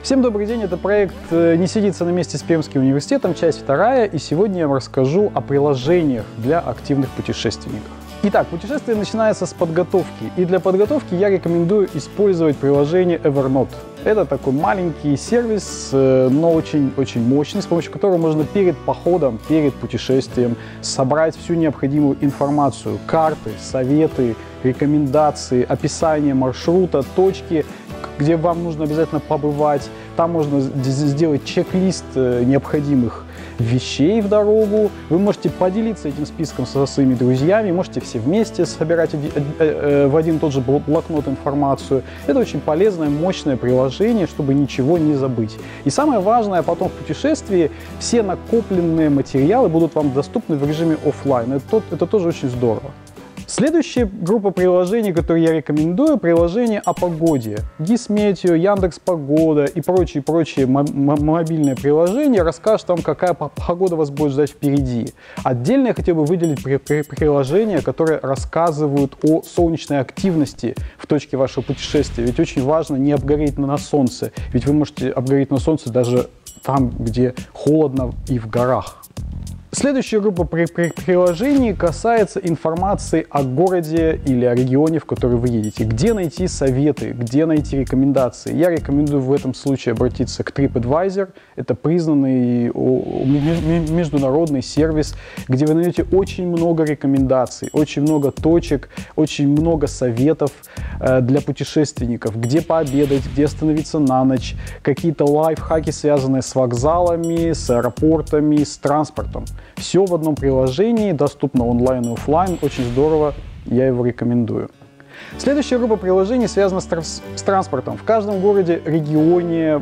Всем добрый день, это проект «Не сидится на месте» с Пермским университетом, часть 2, и сегодня я вам расскажу о приложениях для активных путешественников. Итак, путешествие начинается с подготовки, и для подготовки я рекомендую использовать приложение Evernote. Это такой маленький сервис, но очень мощный, с помощью которого можно перед походом, перед путешествием собрать всю необходимую информацию, карты, советы, рекомендации, описание маршрута, точки, где вам нужно обязательно побывать. Там можно сделать чек-лист необходимых вещей в дорогу. Вы можете поделиться этим списком со своими друзьями, можете все вместе собирать в один и тот же блокнот информацию. Это очень полезное, мощное приложение, чтобы ничего не забыть. И самое важное, потом в путешествии все накопленные материалы будут вам доступны в режиме офлайн. Это тоже очень здорово. Следующая группа приложений, которые я рекомендую, приложение о погоде. Гисметео, Яндекс.Погода и прочие мобильные приложения расскажут вам, какая погода вас будет ждать впереди. Отдельно я хотел бы выделить приложения, которые рассказывают о солнечной активности в точке вашего путешествия. Ведь очень важно не обгореть на солнце, ведь вы можете обгореть на солнце даже там, где холодно и в горах. Следующая группа приложений касается информации о городе или о регионе, в который вы едете. Где найти советы, где найти рекомендации. Я рекомендую в этом случае обратиться к TripAdvisor. Это признанный международный сервис, где вы найдете очень много рекомендаций, очень много точек, очень много советов для путешественников. Где пообедать, где остановиться на ночь, какие-то лайфхаки, связанные с вокзалами, с аэропортами, с транспортом. Все в одном приложении, доступно онлайн и офлайн, очень здорово, я его рекомендую. Следующая группа приложений связана с транспортом. В каждом городе, регионе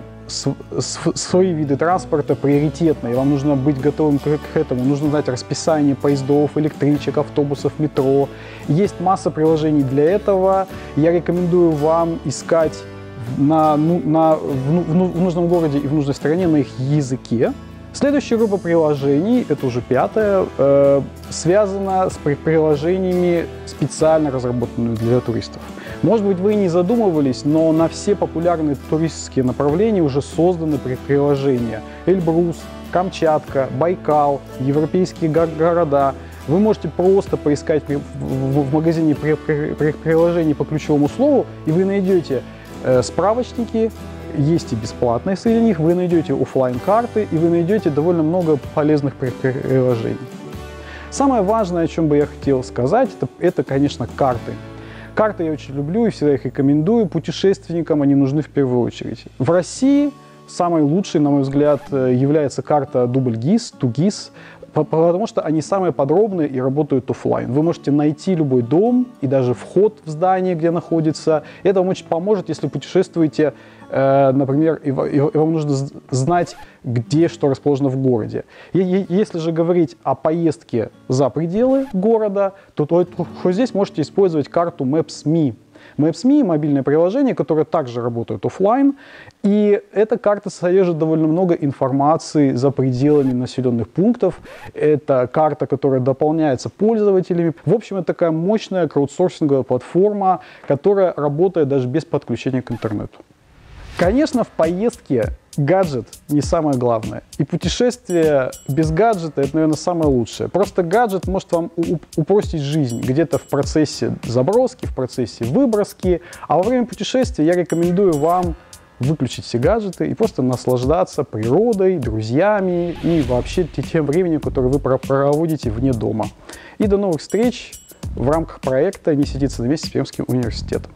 свои виды транспорта приоритетные, и вам нужно быть готовым к этому. Нужно знать расписание поездов, электричек, автобусов, метро. Есть масса приложений для этого. Я рекомендую вам искать в нужном городе и в нужной стране на их языке. Следующая группа приложений, это уже 5-я, связана с приложениями, специально разработанными для туристов. Может быть, вы не задумывались, но на все популярные туристские направления уже созданы приложения. Эльбрус, Камчатка, Байкал, европейские города. Вы можете просто поискать в магазине приложений по ключевому слову, и вы найдете справочники. Есть и бесплатные среди них, вы найдете офлайн-карты, и вы найдете довольно много полезных приложений. Самое важное, о чем бы я хотел сказать, это, конечно, карты. Карты я очень люблю и всегда их рекомендую. Путешественникам они нужны в первую очередь. В России самой лучшей, на мой взгляд, является карта Дубльгиз, Тугиз, потому что они самые подробные и работают офлайн. Вы можете найти любой дом и даже вход в здание, где находится. Это вам очень поможет, если путешествуете, например, и вам нужно знать, где что расположено в городе. Если же говорить о поездке за пределы города, то здесь можете использовать карту Maps.me. Maps.me — мобильное приложение, которое также работает офлайн, и эта карта содержит довольно много информации за пределами населенных пунктов. Это карта, которая дополняется пользователями. В общем, это такая мощная краудсорсинговая платформа, которая работает даже без подключения к интернету. Конечно, в поездке гаджет не самое главное. И путешествие без гаджета — это, наверное, самое лучшее. Просто гаджет может вам упростить жизнь где-то в процессе заброски, в процессе выброски. А во время путешествия я рекомендую вам выключить все гаджеты и просто наслаждаться природой, друзьями и вообще тем временем, которое вы проводите вне дома. И до новых встреч в рамках проекта «Не сидится на месте» с Пермским университетом.